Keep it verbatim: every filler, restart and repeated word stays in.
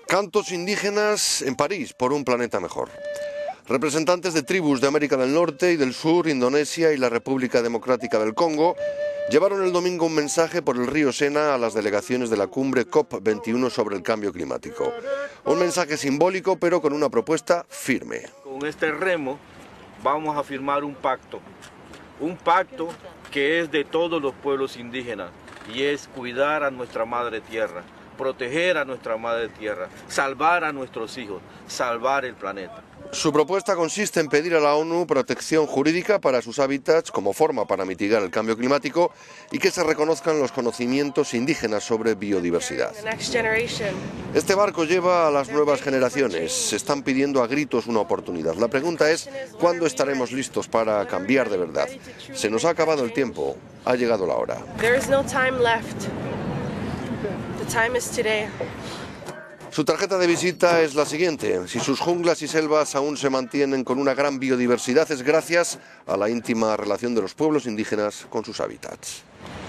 Cantos indígenas en París por un planeta mejor. Representantes de tribus de América del Norte y del Sur, Indonesia y la República Democrática del Congo llevaron el domingo un mensaje por el río Sena a las delegaciones de la cumbre COP veintiuno sobre el cambio climático. Un mensaje simbólico, pero con una propuesta firme. Con este remo vamos a firmar un pacto, un pacto que es de todos los pueblos indígenas y es cuidar a nuestra madre tierra, proteger a nuestra madre tierra, salvar a nuestros hijos, salvar el planeta. Su propuesta consiste en pedir a la ONU protección jurídica para sus hábitats como forma para mitigar el cambio climático y que se reconozcan los conocimientos indígenas sobre biodiversidad. Este barco lleva a las nuevas generaciones. Se están pidiendo a gritos una oportunidad. La pregunta es, ¿cuándo estaremos listos para cambiar de verdad? Se nos ha acabado el tiempo. Ha llegado la hora. Su tarjeta de visita es la siguiente. Si sus junglas y selvas aún se mantienen con una gran biodiversidad, es gracias a la íntima relación de los pueblos indígenas con sus hábitats.